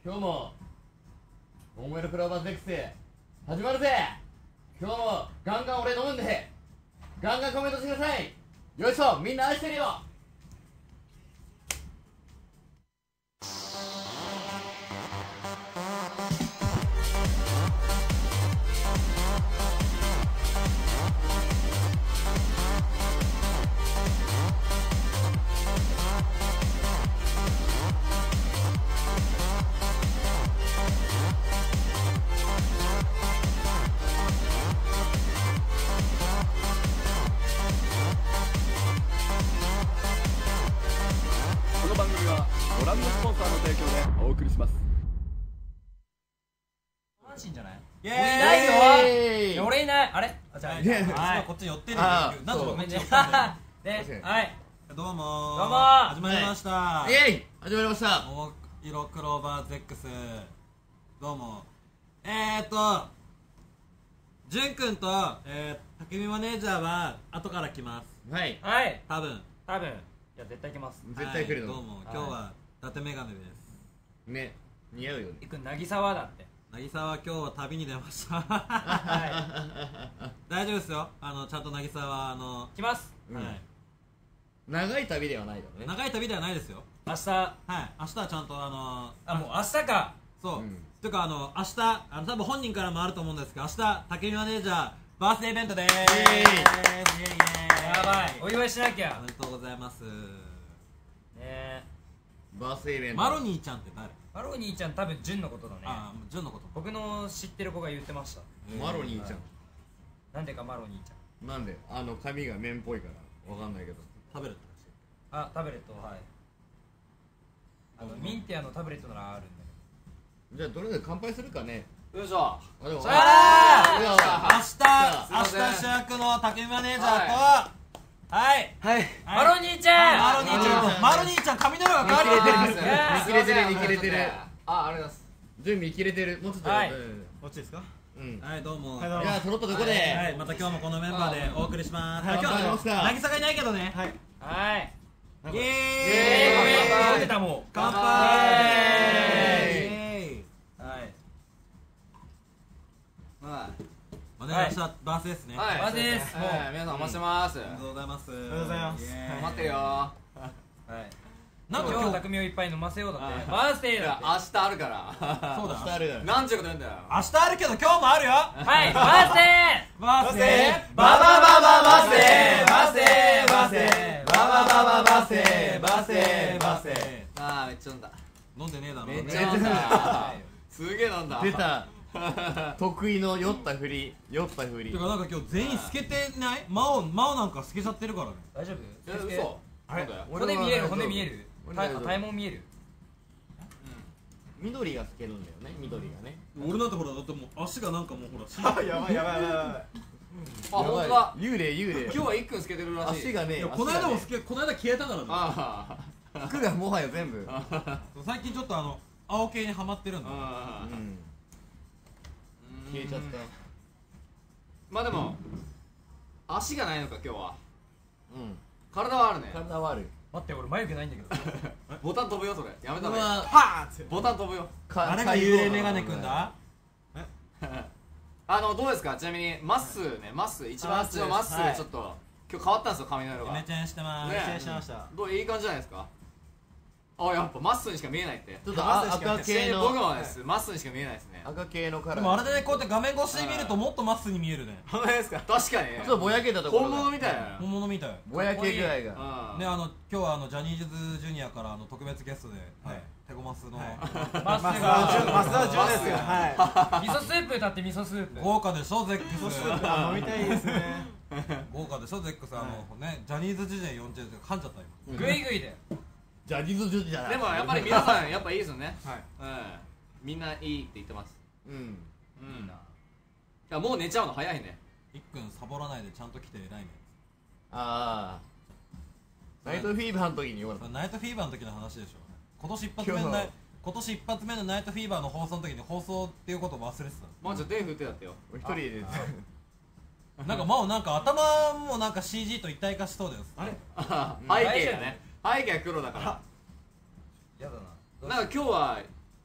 今日も桃色クローバーズ X 始まるぜ。今日もガンガン俺飲むんでガンガンコメントしてください。よいしょ、みんな愛してるよ。 この番組はご覧のスポンサーの提供でお送りします。 阪神じゃない？ イエいないよ。 ーイいや俺いない。あれ？あ、じゃあ、 はい、こっちに寄ってるんですけど、なんとかこっちに寄ってで、はい。 どうもー。 どうも始まりました。 イエイ始まりました。 桃色クローバーズ X。どうも。じゅんくんと、たけみマネージャーは後から来ます。 はい、 はい。 多分。 多分。いや、絶対来ます。 絶対来るの。 どうも、今日は伊達メガネです。 ね、似合うよね。 いくん、渚はだって。 渚は今日は旅に出ました。 は大丈夫ですよ。ちゃんと渚はい。来ます。 うんはい。 長い旅ではないだろうね。 長い旅ではないですよ。 明日。 はい。明日はちゃんとあ、もう明日か。 そう、 うんというか明日多分本人からもあると思うんですけど、明日竹見マネージャーバースデーイベントでーす。イエーイイエーイ。 やばい。お祝いしなきゃおめ。でとうございます。 ねえ。 バースデーイベント。 マロニーちゃんって誰？ マロニーちゃん、多分純のことだね。 ああ、ジョンのこと。 僕の知ってる子が言ってました。 マロニーちゃん。 なんでかマロニーちゃん。 なんで髪が麺っぽいからわかんないけど。 食べるってあ、タブレット、はい。ミンティアのタブレットならあるんだじゃあとりあえず乾杯するかね。 よいしょ。 あでもさあ明日主役の竹見マネージャーと、はいはい。 マロニーちゃん。 マロニーちゃん髪の色が変わる。 見切れてる見切れてる。 あ、ありがとうございます。 準備切れてる。もうちょっと。 はいこっちですか？ うん。 はい、どうも。 いや揃ったとこで。 はい、また今日もこのメンバーでお送りします。今日頑張りましたは渚がいないけどね。はい。 はい。 イエーイ。 ごめん、出たもう。 乾杯。 はい。 マネージャー明日バースデーですね。 はい。 バースデーですもう皆さんお待ちしてます。 おめでとうございます。おめでとうございますイエーイ待ってよ。 はい。 なんか今日今日匠をいっぱい飲ませようだって。 はいバースデーだって。 いや明日あるから。 そうだ。 スタールだ。 何十個なんだよ。 明日あるけど今日もあるよ。 はい、バースデバースデー。 バババババスデーバスデーバスデーバババババスデーバスデーバスデー。ああ、めっちゃ飲んだ。 飲んでねえだろ。 めっちゃ飲んだ。すげえ飲んだ。 出た。得意の酔ったふり。酔ったふりて。かなんか今日全員透けてない？マオなんか透けちゃってるからね。 ー。大丈夫？ いや、嘘。 あれそうだよ。 骨見える、骨見える。 俺大丈夫体毛見える。 緑が透けるんだよね。緑がね。 俺なんてほらだってもう足がなんかもうほら。 やばいやばいやばい。あ、本当やばだ。 い幽霊幽霊。 今日は一分つけてるらしい。 足がね。 いやこの間もこの間消えたからね。 あ服がもはや全部。 最近ちょっと青系にハマってるんだ。 あ。 うん。消えちゃった。 まあでも足がないのか今日は。 うん。 体はあるね。 体はある。 待って、俺眉毛ないんだけど。 ボタン飛ぶよそれ。やめた方がいい。 うわはっ。ボタン飛ぶよ。 誰が幽霊メガネくんだ？ どうですか。ちなみにまっすーね、まっすー一番端のまっすーちょっと今日変わったんですよ髪の色が。 めちゃんしてます。 ねめちゃんしてました。 どういい感じじゃないですか。あ、やっぱまっすーにしか見えないって。 ちょっと赤系僕のもです。まっすーにしか見えないですね。 赤系のカラー。 でもあれでねこうやって画面越しで見るともっとまっすぐに見えるね。 本当ですか。確かにね。 ちょっとぼやけたところが。 本物みたいな。 本物みたい。 ぼやけ具合が。 うんね今日はジャニーズジュニアから特別ゲストでテゴマスのマスが。 マスは順ですよ。は味噌スープ歌って味噌スープ。 豪華でしょゼックス。 飲みたいですね。 豪華でしょゼックスねジャニーズ時代40で噛んじゃった今。 グイグイで。 ジャニーズジュニアだ。 でもやっぱり皆さんやっぱいいですよね。 はい。 みんないいって言ってます。 うん。 うん。いやもう寝ちゃうの早いね。 いっくんサボらないでちゃんと来て偉いね。 ああ。ナイトフィーバーの時に言われた。 ナイトフィーバーの時の話でしょ。今年一発目のナイトフィーバーの放送の時に放送っていうことを忘れてまあちょっと手振ってたってよ。 一人で。 た。なんかもうなんか頭もなんか CG と一体化しそうだよ。あれ？ 背景がね。背景は黒だから。 やだな。 なんか今日は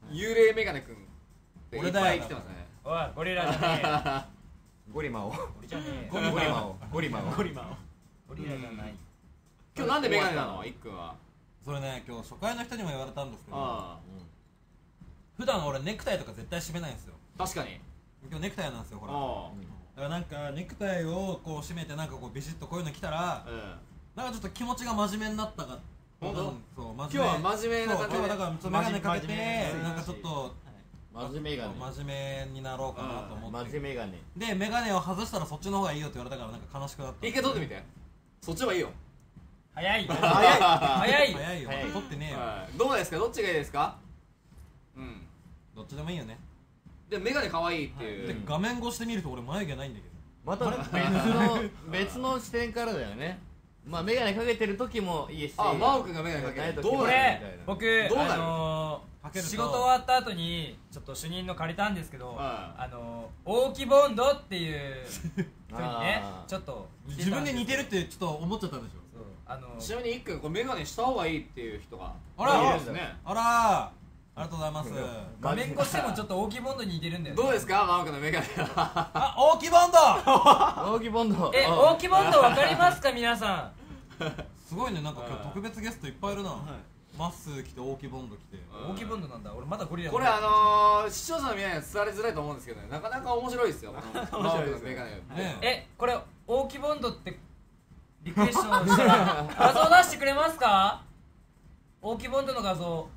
幽霊メガネくんっていっ俺だよぱい来てますね。 おいゴリラじゃねえゴリマオゴリじゃねえゴリマオゴリマオゴリラじゃない今日なんでメガネなのいっくんは。 それね今日初回の人にも言われたんですけどあ普段俺ネクタイとか絶対締めないんですよ。 あ確かに。 今日ネクタイなんですよほら。だあからなんかネクタイをこう締めてなんかこうビシッとこういうの着たらあうん。 なんかちょっと気持ちが真面目になったか。 ほんとそう今日は真面目な感じで。 そう今日はだからちょっとメガネかけて真面目なんかちょっとマジメガネ真面目になろうかなと思マってジメガネでメガネを外したらそっちの方がいいよって言われたからなんか悲しくなった一回撮ってみて。そっちの方がいいよ。 早い早い。 早い早いよ早い撮ってねえよはいどうですかどっちがいいですか。うん。 どっちでもいいよねでメガネ可愛いっていでう。 画面越しで見ると俺眉毛ないんだけどまた別の視点からだよねまあメガネかけてる時もいいしあ真央くんがメガネかける。どうこなるれ僕どうなるかけると仕事終わった後にちょっと主任の借りたんですけどはい大木ボンドっていう人にねあーちょっと自分で似てるってちょっと思っちゃったんでしょそうちなみにいっくんこれメガネした方がいいっていう人があらいるんですね。 あらありがとうございます画面越してもちょっと大木ボンドに似てるんだよねどうですか真央くんのメガネは。 あ大木ボンド大木ボンド大木ボンドわかりますか皆さんすごいねなんか今日特別ゲストいっぱいいるなまっすー来て大木ボンド来て大木ボンドなんだ俺まだゴリラこれ視聴者の皆さんに伝わりづらいと思うんですけどねなかなか面白いですよこの真央くんのメガネねこれ大木ボンドってリクエストしたら画像出してくれますか大木ボンドの画像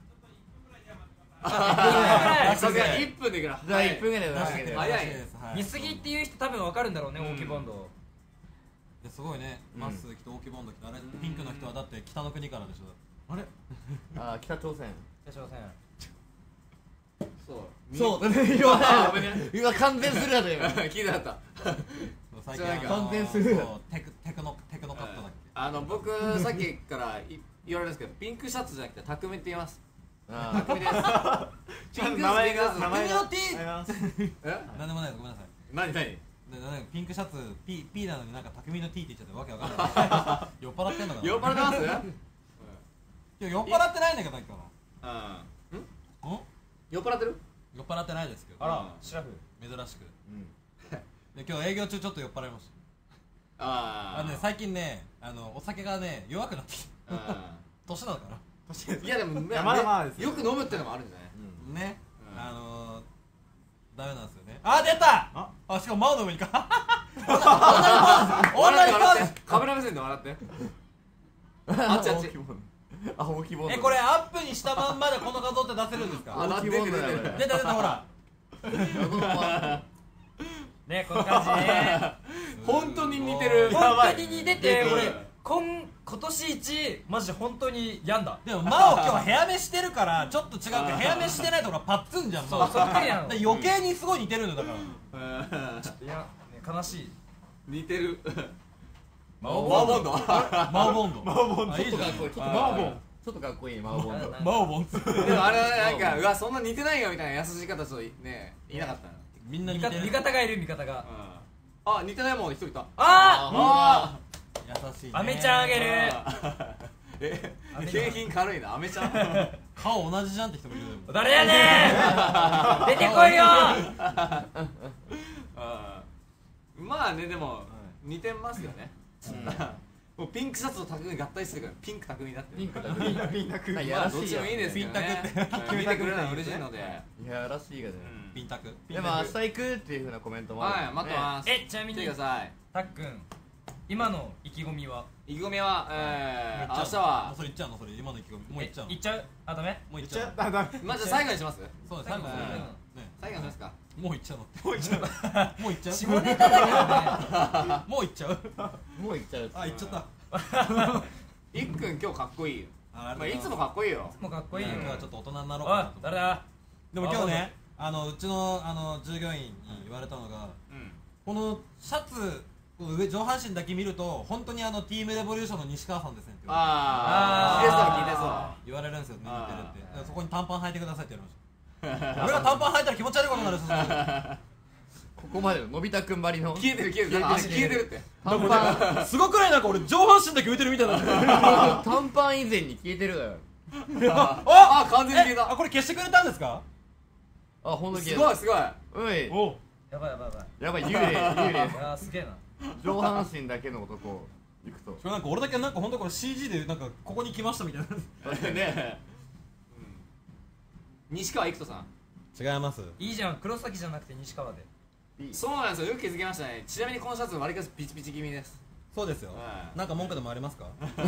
さすがに1分でいくな。 じゃあ1分ぐらいで出出してくれしてくれ早い見すぎっていう人多分わかるんだろうねうん大木ボンドすごいねまっすー来て大木ボンド来てあれピンクの人はだって北の国からでしょあれあ北朝鮮北朝鮮そうそうあごめんね今完全スルーだった今聞いてなかった最じゃあなんか近完全スルーそうテクノカットだっけ僕さっきから言われるんですけどピンクシャツじゃなくて匠って言いますあ匠ですピンク名前がス名前が君の T えなんでもないですごめんなさい何なんかピンクシャツ P なのになんか匠の T って言っちゃってわけわかんない酔っ払ってんのかな酔っ払ってますいや酔っ払ってないんだけどさっきから酔っ払ってる酔っ払ってないですけどあらシラフ珍しくうんで今日営業中ちょっと酔っ払いましたね最近ねお酒がね弱くなってきた年なのかいやでもいやまだまだですよよく飲むってのもあるんじゃないなねうんダメなんですよねあ出たあしかもマウの上にかオンラインポーズ笑ってカメラ目線で笑ってあっちあっち大木ボンドこれアップにしたまんまでこの画像って出せるんですかあ出てる出てる出たほらねこの感じね本当に似てる本当に似ててうん俺今年一マジで本当に病んだでもマオ今日ヘアメしてるからちょっと違うけどヘアメしてないところパッツンじゃんそうそっくりなので余計にすごい似てるのだからいや、ね、悲しい似てるママオボンドマオボンドマオボンちょっとかっこいいちょっとマオボンちょっとかっこいいマオボンドマオボンでもあれはなんかうわそんな似てないよみたいな優しい方ちょっとねいなかったなみんな似てる味方がいる味方があ似てないもん一人いたあ優しいねアメちゃんあげる景品軽いなアメちゃん顔同じじゃんって人もいるよ誰やねん出てこいよまあねでも似てますよねもうピンクシャツと匠合体してるからピンク匠だってピンクだねピンタクまあやまあどっちでらしいやもいいですけどピンね見てくれるのは嬉しいのでいやらしいがねピンタクでも明日行くっていう風なコメントもあるはい待ってます来ちなみにてくださいたっくん今の意気込みは意気込みは明日もはうそれ言っちゃうのそれ今の意気込みもう言っちゃうの言っちゃうあダメもう言っちゃうダメまあじゃあ最後にしますそうです最後最後ね最後にしますかもう言っちゃうのってもう言っちゃうもう言っちゃう下ネタだからねもう言っちゃうもう行っちゃうあ言っちゃったいっくん今日かっこいいよあまあいつもかっこいいよもうかっこいいよ今日はちょっと大人になろうおいかなと誰だでも今日ねうちの従業員に言われたのがうんこのシャツ上上半身だけ見ると本当にティームレボリューションの西川さんですねってああ聞いてそう言われるんですよね似てるってあーだからそこに短パン履いてくださいって言われました俺が短パン履いたら気持ち悪いことになるんですよここまでののび太くんばりの消えてる消えてる足消えてるって短パンすごくないなんか俺上半身だけ浮いてるみたいな短パン以前に消えてるだよあ、完全に消えた。 これ消してくれたんですか？ あ、ほんとにすごいすごい。 おいおやばいやばいやばい。 やばい、幽霊いやーすげえな。 上半身だけの男行くとそれなんか俺だけなんかほんとこれ CG でなんかここに来ましたみたいなね。西川育人さん。 違います。 いいじゃん、黒崎じゃなくて西川で。 そうなんですよ、よく気づきましたね。ちなみにこのシャツ割りかしピチピチ気味です。 そうですよ。 はいなんか文句でもありますか？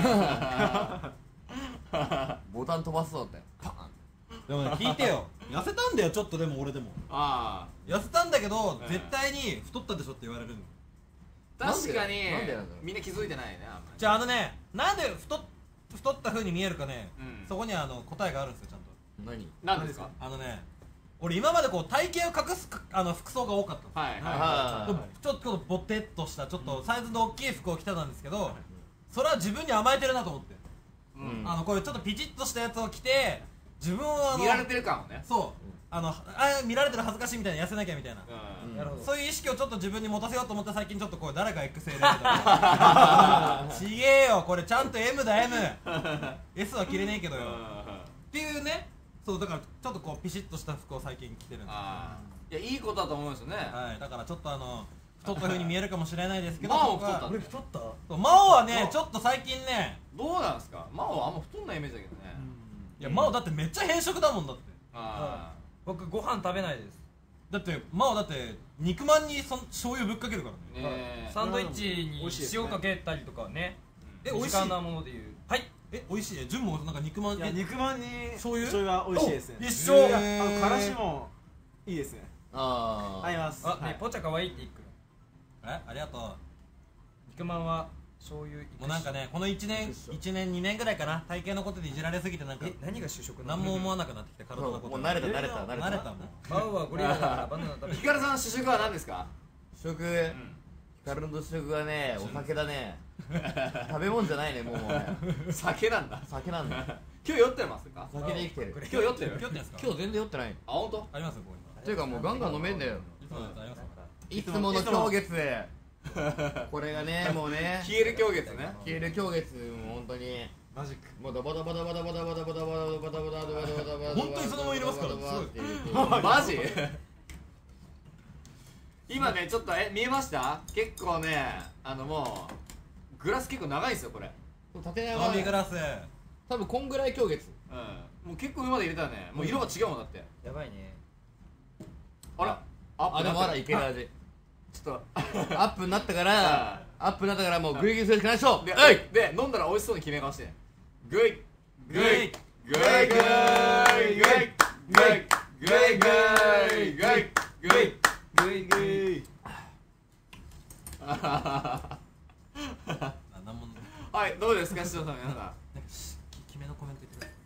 ボタン飛ばすぞってパーンでもね聞いてよ。痩せたんだよちょっとでも俺でも。 あ痩せたんだけどうん絶対に太ったでしょって言われるの。 あ、確かになんでなんだろうみんな気づいてないね、あんまり。 じゃあなんで太った風に見えるかね、 うんそこには答えがあるんですよちゃんと。 何何ですか？ 俺今までこう体型を隠す服装が多かったの。 はいはあちょっとボテっとしたちょっとサイズの大きい服を着てたんですけど、それは自分に甘えてるなと思って、 い。うんこういうちょっとピチッとしたやつを着て自分を見られてる感をね。 そう見られてる恥ずかしいみたいな、痩せなきゃみたいな、 うんなるほど。 そういう意識をちょっと自分に持たせようと思って最近ちょっとこう誰が XL だけどちげえよこれちゃんと M だ M。S は着れねえけどよっていうね。そうだからちょっとこうピシッとした服を最近着てるんですよ。 ああ、いや、いいことだと思うんですよね。 はいだからちょっと太った風に見えるかもしれないですけど真央僕は太ったね太った？ そう真央はねちょっと最近ね、 どうなんですか？真央はあんま太んないイメージだけどね。 いや真央だってめっちゃ偏食だもんだって。 あ僕ご飯食べないです。 だって真央だって肉まんに醤油ぶっかけるからあ、 ね。 ねえ。 サンドイッチに美味しいですね塩かけたりとかね。 え美味しい身近なものでいう。はい。 美味しい。純もなんか肉まんいや肉まんに醤油は美味しいですね。 一緒いやからしもいいですね。 あ合います。 あ、 はいねポチャ可愛いって言ってくる。 ありがと肉まんは醤油。 う。もうなんかねこの1年2年ぐらいかな体型のことでいじられすぎてなんか何が主食なの？ 何も思わなくなってきて体のこともう慣れた慣れたもん。 バウはゴリラだからバナナ食べる。 ヒカルさんの主食は何ですか？ 主食ヒカルの主食はね、お酒だね食べ物じゃないね、もうね酒なんだ。 酒なんだ今日酔ってますか？ 酒で生きてる今日酔ってる？ 今日ってやつか今日全然酔ってないあ、本当？ ありますよこういうていうかもうガンガン飲めんだよのありますよいつもの狂月これがね、もうね消える狂月ね。 消える狂月、もう本当にマジック。 もうダバダバダバダバダバダバダバダバダバダバダバダバ本当にそのまま入れますからすごいマジ？今ね、ちょっと見えました？結構ね、もうグラス結構長いんですよこれ。 縦飲長みグラス。 多分こんぐらい狂月もう結構上まで入れたらね、もう色が違うもんだって。 やばいね。 あら、 あ、でもまだいけるあ味ちょっアップになったからアップになったからもうグイグイするしかないでしょとで、 はいで飲んだら美味しそうに決め顔してグイグイグイグイグイグイグイグイグイグイグイグイ。 なんもはい、どうですか視聴者の皆さん。 決めのコメント言ってください。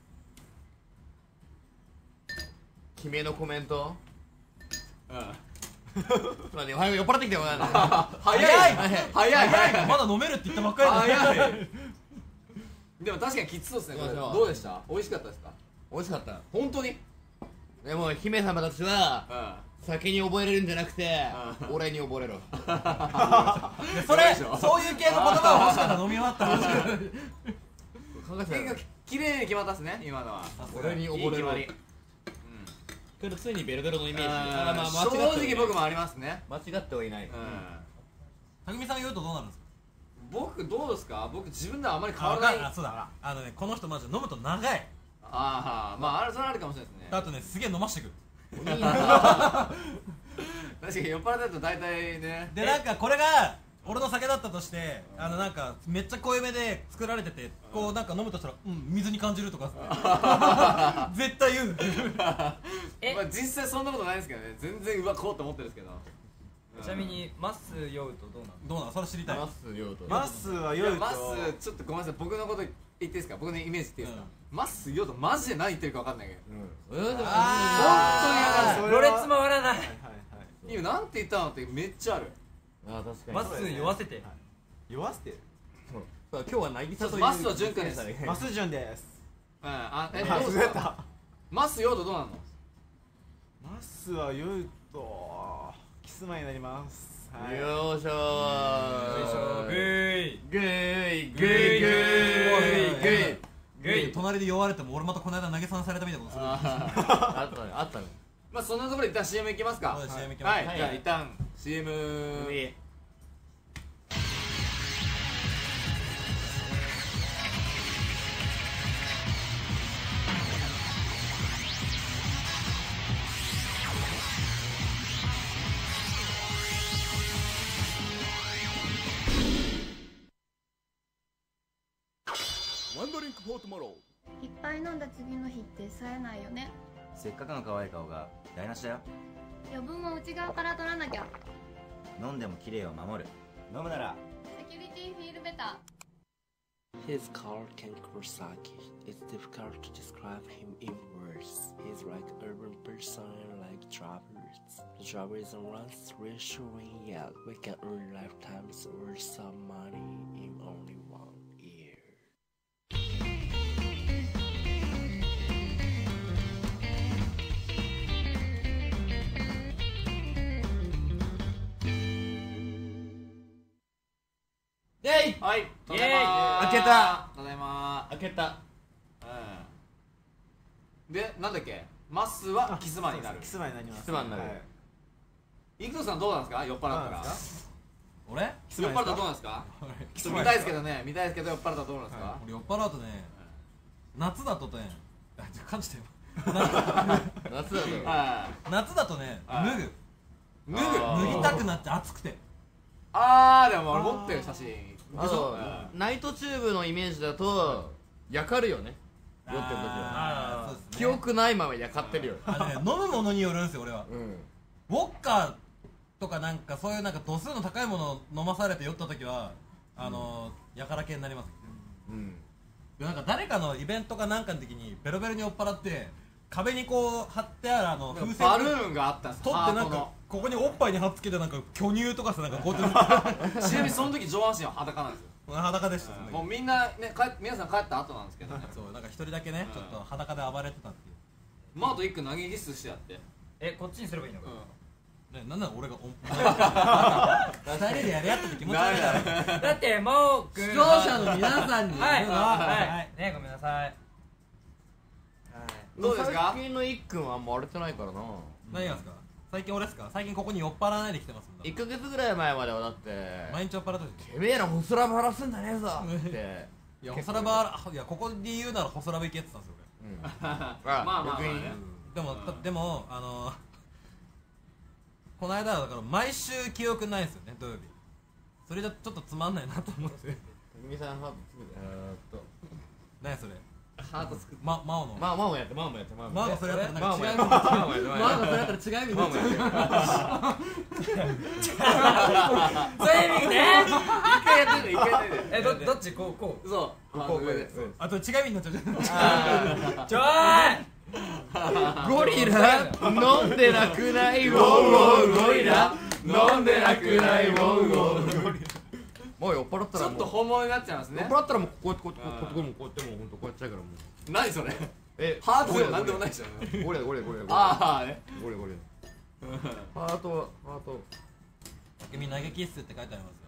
決めのコメントうんちょっと待って、早く酔っ払ってきてよ早い早いまだ飲めるって言ったばっかりだ早い。でも確かにきつそうですねこれ。 そうそうどうでした？美味しかったですか？ 美味しかった本当に？ でも姫様たちは酒に溺れるんじゃなくてうん俺に溺れろそれそうでしょそういう系の言葉を欲しかったら飲み終わったら考えて結構綺麗に決まったっすね今のは。 俺に溺れろいい決まり。 これ常にベロベロのイメージ正直僕もありますね。 間違ってはいない匠さん言うとどうなるんですか？ 僕どうですか？僕自分ではあまり変わらない。 そうだこの人マジで飲むと長い。 ああ、まあそれはあるかもしれないですね。 あとねすげえ飲ましてくる。 確かに酔っ払ってると大体ね。 でなんかこれが俺の酒だったとしてなんかめっちゃ濃いめで作られててこうなんか飲むとしたら水に感じるとか絶対言う。 まあ実際そんなことないですけどね。全然うわこうと思ってるんですけど。 ちなみにマッスー酔うとどうなの？ どうなのそれ知りたい。 マス用とマッスーはい酔うと。 マッスちょっとごめんなさい、僕のこと言っていいですか？僕のイメージっていいですか？マッス言おうとマジで何言ってるか分かんないけどあ本ろれつ回らない。 今なんて言ったのってめっちゃある。 あ確かにマッスー酔わせて。 酔わせてる。 今日は渚というマスは潤華ですマスジュンです。 うん、あ、どうあですか？マッス酔うとどうなの？ マスは酔うとキスマになります。はい。 よいしょよいしょ。グイグイグイグイグイグイ飛隣で酔われても俺またこの間投げさされたみたいなことする。 あったねあったね。 まあそんなところで一旦 CM いきますか。 そうです CM 行きますはい、じゃあ一旦 CM。 ワンドリンクフォートモロいっぱい飲んだ次の日って冴えないよね。 せっかくの可愛い顔が台無しだよ。 余分は内側から取らなきゃ。 飲んでも綺麗を守る。飲むならセキュリティフィールベタ He's called Ken Kurosaki. It's difficult to describe him in words. He's like urban person like travelers. The travel is around reassuring yet we can earn lifetimes or some money in only 1 year. イェイ。 はい、ただいイエーイま開けた。 ただいま開けた。 で、なんだっけ、マスはキスマになる。 キスマになります。 キスマになるイクトさんどうなんですか、酔っ払ったら。 俺酔っ払ったらどうなんですか。ちょっと見たいですけどね、見たいですけど酔っ払ったらどうなんですか。 俺酔っ払うとね、夏だとね、感じてよ。 夏だとは夏だとね、 はい脱ぐ。 い。脱ぐ。 脱ぎたくなって暑くて。 でも俺持ってる写真。 あとナイトチューブのイメージだとやかるよね、酔ってる時は。 そうですね。 記憶ないままやかってるよ。 飲むものによるんですよ俺は。 うんウォッカとかなんかそういうなんか度数の高いものを飲まされて酔った時はやから系になります。 うんでなんか誰かのイベントかなんかの時にベロベロに酔っ払って壁にこう貼ってある風船バルーンがあったんです。 取ってなんかハートの。 ここにおっぱいに貼っつけてなんか巨乳とかさなんかこうやってちなみにその時上半身は裸なんですよ。 裸でした。 もうみんなね、皆さん帰った後なんですけどね。 そうなんか一人だけねちょっと裸で暴れてたっていう。 マート一個投げキスしてやって。 こっちにすればいいのか。 ね、なんなの俺が二人でやり合ってて気持ち悪いだろ。 だって真央君視聴者の皆さんにはいははいね、ごめんなさい。 どうですか。 最近のいっくんはあんま荒れてないからな。 何がですか最近俺ですか。最近ここに酔っ払わないで来てますんだ。 1ヶ月ぐらい前まではだって毎日酔っ払ってててめえらホスラブ晴らすんじゃねえぞっていや細ラバいやここで言うなら細ラブ行けって言ってたんですよまあまあまあ逆にね。 俺。でもこの間だから毎週記憶ないんですよね土曜日。それじゃちょっとつまんないなと思ってみさんハート作って何それハート作って。 真央のママやってママやってマ真央がそれやったらなんか違う意味ママやって真央がそれやったら違う意味になっちゃうそういう意味ね。 一回やってみて、一回やってみて。 どっちこうそう。 こう上で。 あと違う意味になっちゃうじゃんちょーい。 ゴリラ飲んでなくないウォウウォウゴリラ飲んでなくないウォウウォウもう酔っ払ったちょっらもうと本物になっちゃいますね酔っ。払ったらもうこうやってこうやってこうやってこうやってもうほんとこうやっちゃうからもう何それ。 ハハートでもなんでもないじゃん。 ゴリラゴリラゴリラああね。 ゴリラゴリラハートハート君投げキッスって書いてありますよ。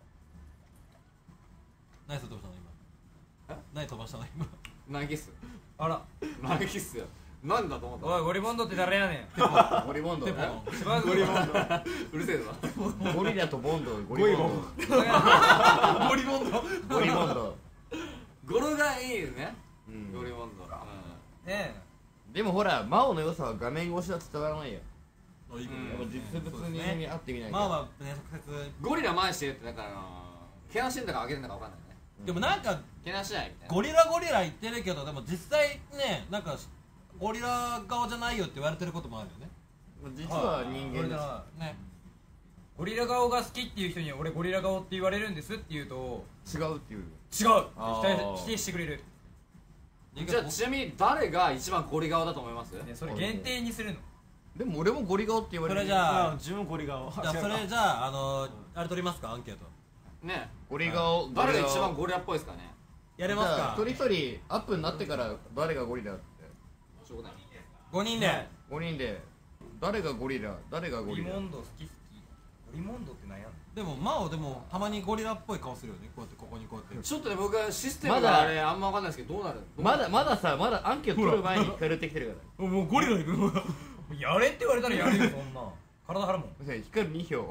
何飛ばしたの今。何飛ばしたの今。 投げキス。 あら、 投げキスよ。なんだと思った。 おいゴリボンドって誰やねん。 ゴリボンドテポ一番ゴリボンド。うるせえぞ。 ゴリラとボンドゴリボンゴリボンドドゴリボンド語呂がいいですね。 うんゴリボンド。 ねでもほら真央の良さは画面越しは伝わらないよいいことうんやっぱ実物に会ってみないとまあまあね直接ゴリラ前してるってだからけなしてんだかあげてんだかわかんないね。 でもなんかけなしないみたいな。 ゴリラゴリラ言ってるけどでも実際ねなんかゴリラ顔じゃないよって言われてることもあるよね。 実は人間ですねゴリラ顔が好きっていう人に俺ゴリラ顔って言われるんですって言うと違うっていう違うってあー否定してくれる。 じゃあちなみに誰が一番ゴリ顔だと思います？ ね、それ限定にするの。 でも俺もゴリ顔って言われるそれじゃあ自分ゴリ顔。 じゃあそれじゃああれ取りますかアンケートね。 ゴリ顔誰がゴリ顔一番ゴリラっぽいですかね。 やれますかじゃあ一人一人アップになってから誰がゴリラってしょうがない。 5人で 5人で誰がゴリラ誰がゴリラゴリモンド好き好き。ゴリモンドって何やんの。 でもマオでもたまにゴリラっぽい顔するよね、こうやってここにこうやって。 ちょっとね僕はシステムまだがあれあんま分かんないですけどどうなるまだアンケート取る前に光ってきてるかもうゴリラいくの。 やれって言われたらやるよそんな体張るもん。 ら光2票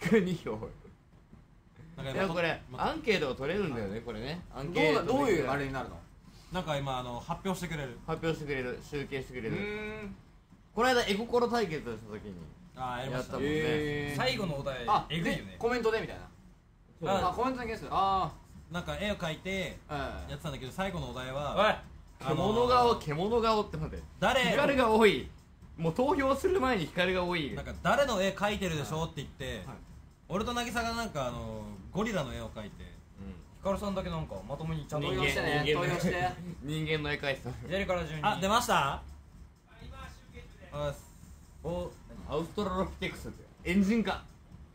なんかいやこれアンケートが取れるんだよねこれね。アンケートどういうあれになるのなんか今発表してくれる。 発表してくれる、集計してくれる。 んこの間絵心対決した時にああ、やりましたやったもんね。 最後のお題あえぐいよね。 コメントでみたいな。あコメントだけです。あなんか絵を描いてあやってたんだけど、最後のお題おいは獣顔って待って、 誰光が多い。もう投票する前に光が多い。 なんか誰の絵描いてるでしょって言って、俺と渚がなんかゴリラの絵を描いて、 ヒカルさんだけなんかまともにちゃんと投票してね投票して人間の絵描いてた。 左から順に。 あ、出ました。 おアウストラロピテクスってエンジン化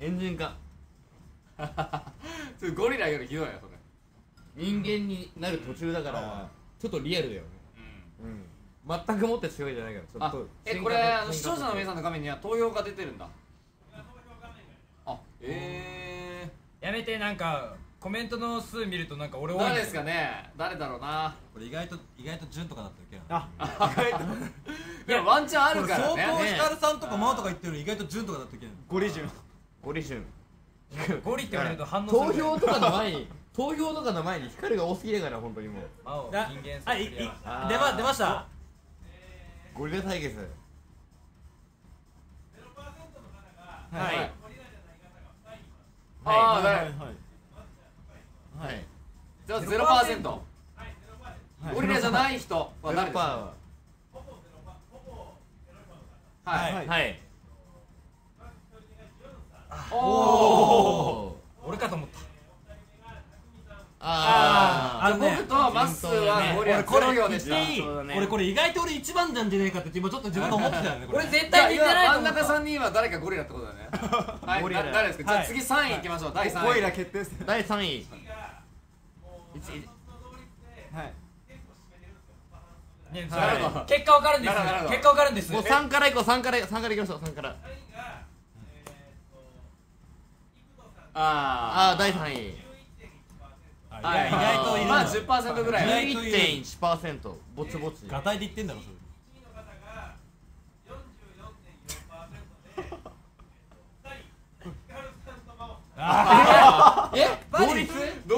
それゴリラよりひどいよそれ。 人間になる途中だからちょっとリアルだよね。全くもって強いじゃないからちょっと。 これ視聴者の皆さんの画面には投票が出てるんだ。あやめて、なんかコメントの数見るとなんか俺多いんだよ。 誰ですかね。誰だろうな。 これ意外と順とかだったっけ。 いやワンチャンあるこれからね。 相当ヒカルさんとかマオとか言ってるのに意外と順とかだったっけ。 ゴリ順ゴリって言われると反応する。 投票とかの前に光が多すぎだから本当にもう青人間あ、出ました。 ゴリラ対決。 はいはいじゃあ 0%。ゴリラじゃない人は誰ですか。はいはいおお俺かと思った。 僕とマッスーはゴリラ0票でした。 俺これ意外と俺一番なんじゃねえかって今ちょっと自分で思ってたよね。これ俺絶対似てないと真ん中思った。 3人は誰かゴリラってことだね。はいゴリラ誰ですか。じゃあ次3位いきましょう。第3位ゴリラ決定です。 第3位ね、 なるほど結果わかるんです。 なるほど結果わかるんです。 もう3からいこう3からいきましょう3から。第3位はい意外といるまあ 10% ぐらい。 11.1%ぼちぼち。 ガタイで言ってんだろそれ。 同率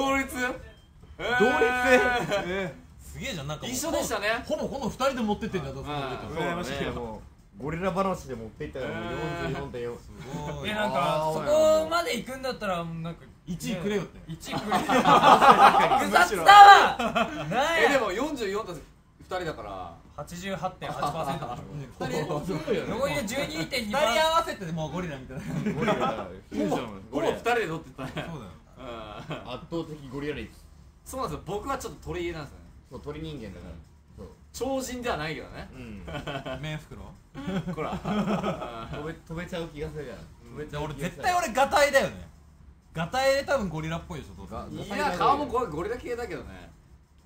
すげえじゃん、なんかもう一緒でしたね。 ほぼこの2人で持ってってんだよ。 羨ましいけどもうゴリラ話で持っていったからもう 44.4。 すごい。 なんかそこまで行くんだったらなんか 1位くれよって。 1位くれ。複雑だわ。 でも44と2人だから 88.8%。残りの 12.2%。 2人合わせてもうゴリラみたいな。 ゴリラフュージョンほぼ2人で撮ってたね。 そうだよ。 圧倒的ゴリラ率。 そうなんですよ。僕はちょっと鳥なんですよね。 そう鳥人間だから。そう超人ではないけどね。 メンフクロほら飛べちゃう気がするじゃん。 俺絶対俺ガタイだよね。ガタイで多分ゴリラっぽいでしょ。どうせいや顔もゴリラ系だけどね。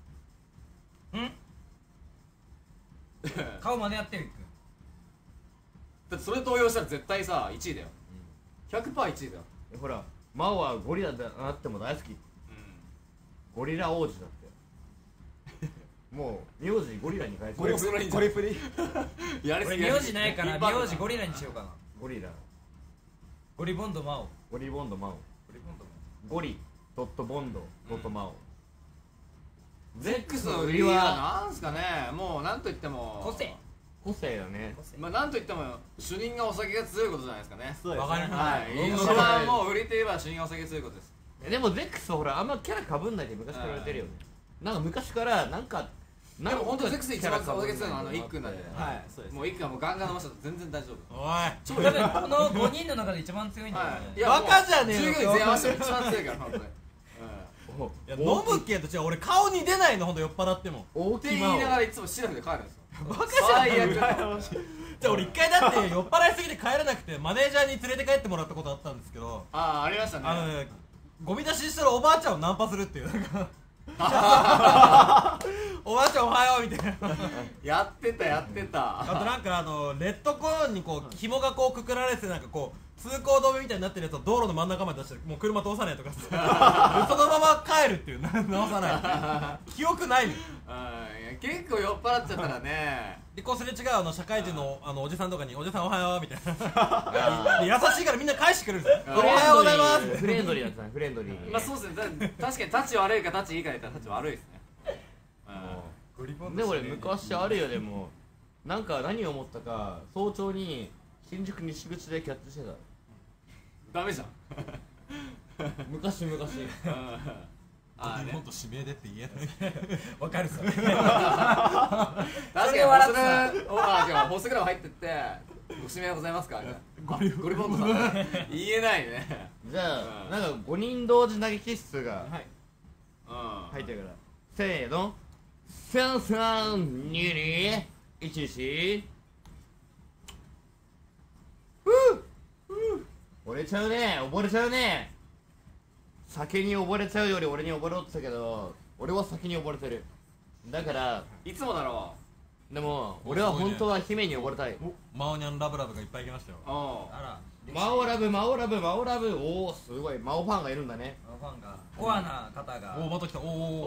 顔真似やってる。 だってそれ投票したら絶対さ1位だよ。100% 1位だよ。 ほらマオはゴリラだなっても大好き。ゴリラ王子だってもう名字ゴリラに変えてゴリプリやりす俺ぎ名字ないから名字ゴリラにしようかな。 ゴリラゴリボンドマオ。 ゴリボンドマオゴリドットボンドドットマオ。 ゼックスの売りはなんすかね。もうなんといっても個性だね。 まあなんといっても主任がお酒が強いことじゃないですかね。 わかる。 はい一番もう売りといえば主任がお酒が強いことです。 でもゼックスほらあんまキャラかぶんないって昔から言われてるよね。なんか昔からなんかでも本当ゼックスで一番お酒強いのはイックンなんで。 はいそうです。 もうイックンはもうガンガン飲ませたら全然大丈夫。 おい多分この5人の中で一番強いんだよね。 いやバカじゃねえの従業員全員合わせて一番強いから本当に。 いや飲むけど違う、俺顔に出ないのほんと酔っ払っても。 って大きいマ言いながらいつもシラフで帰るんですよ。 バカじゃねえ最悪。 じゃあ俺一回だって酔っ払いすぎて帰れなくてマネージャーに連れて帰ってもらったことあったんですけど、 ありましたね。 ねゴミ出ししたらおばあちゃんをナンパするっていうなんかおばあちゃんおはようみたいな。 やってたやってた。 あとなんかレッドコーンにこう紐がこうくくられてて、なんかこう通行止めみたいになってるやつを道路の真ん中まで出してもう車通さないとかさそのまま帰るっていう直さない記憶ないの。 結構酔っ払っちゃったらね。 でこうすれ違う社会人のおじさんとかにおじさんおはようみたいなで優しいからみんな返してくれるんですよ。おはようございますフレンドリーだったね、フレンドリー。 まあそうですね。確かにタッチ悪いかタッチいいかで言ったらタッチ悪いですね。 でも俺昔あるよ。でもなんか何を思ったか、早朝に新宿西口でキャッチしてた。 ダメじゃん。 昔あれもっと指名でって言えないわかるさ。 確かにホスグラム入ってってご指名ございますか。ゴリボンドさん言えないね。 じゃあなんか5人同時投げキッスが入ってるから、せーの33221溺れちゃうね、溺れちゃうね。酒に溺れちゃうより俺に溺れようってたけど、俺は先に溺れてる。だからいつもだろでも俺は本当は姫に溺れたい。 マオニャンラブラブがいっぱい来ましたよ。 あら、 マオラブマオラブマオラブ。おおすごい、マオファンがいるんだね。 ファンがコアな方がおまた来た。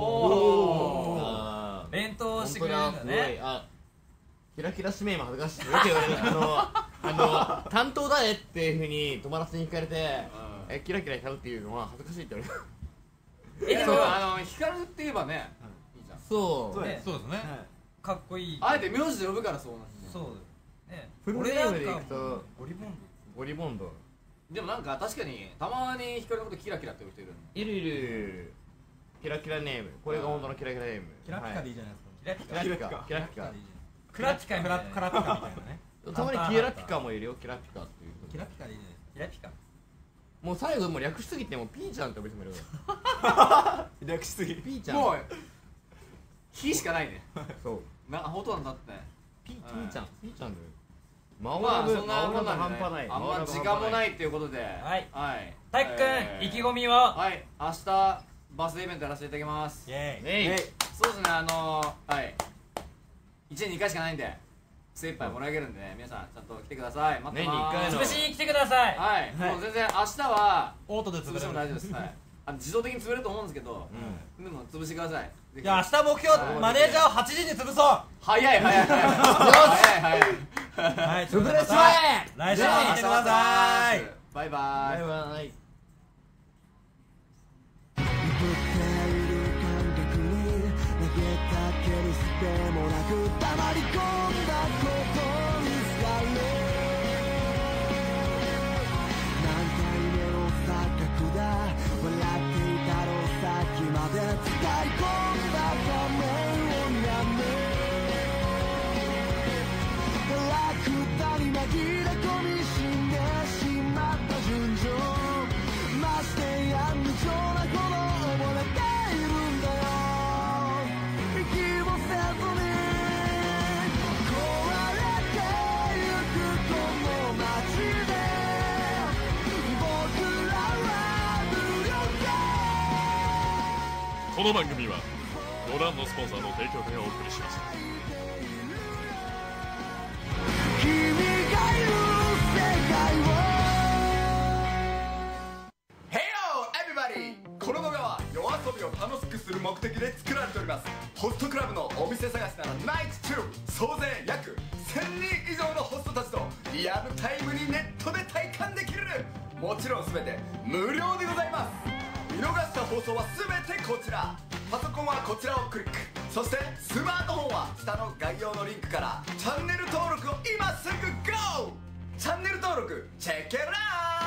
あー弁当してくれるんだ本当だすごい。 ね。 あ、キラキラ指名も恥ずかしい。よく言われる。担当だねっていうふうに友達に聞かれて、キラキラ光るっていうのは恥ずかしいって言われる。 でも光るって言えばねいいじゃん。 そうねそうですね。 かっこいい。 あえて名字で呼ぶからそうなんですね。 そうね。 フルネームでいくとゴリボンゴリボンドでもなんか確かにたまに光のことキラキラって呼ぶ人いる。 いるいる。キラキラネーム、これが本当のキラキラネーム。 キラピカでいいじゃないですか。 キラピキラピカキラピカ。 クラピカみたいな。 カラピカみたいなね。 たまにキラピカもいるよ。キラピカっていう。 キラピカでいいじゃないですか。 キラピカ。 もう最後もう略しすぎてもうピーちゃんって呼ぶ人もいるよ。 略しすぎ。 ピーちゃん。 もう火しかないね。 そう。 ほとんどだってね。 ピーちゃん。ピーちゃんだよ。マオまあラブそんなもんなん半でね端ない。 あんま時間もないっていうことで、 はいはい体育くん意気込みを。 はい明日バースデーイベントやらせていただきます。 イエーイ。 ねそうですねはい1年に1回しかないんで精一杯もらえるんでね、皆さんちゃんと来てください。待ってまーす。 年に一回の潰しに来てください。 はいもう全然明日はオートで潰潰しても大丈夫です。はい自動的に潰れると思うんですけど、でも潰してください。 いや明日目標マネージャーを8時に潰そう。 早い早い早い早いはい、 潰れちまえ。 来週も見てください。 バイバイ。 バイバイ。 この番組はご覧のスポンサーの提供でお送りしました。 君がいる世界を Hey yo everybody! この動画は夜遊びを楽しくする目的で作られております。ホストクラブのお店探しならナイツ2、総勢約1000人以上のホストたちとリアルタイムにネットで体感できる。もちろん全て無料でございます。見逃した放送は全てこちら。パソコンはこちらをクリック、そしてスマートフォンは下の概要のリンクからチャンネル登録を今すぐ GO！ チャンネル登録チェックイットアウト。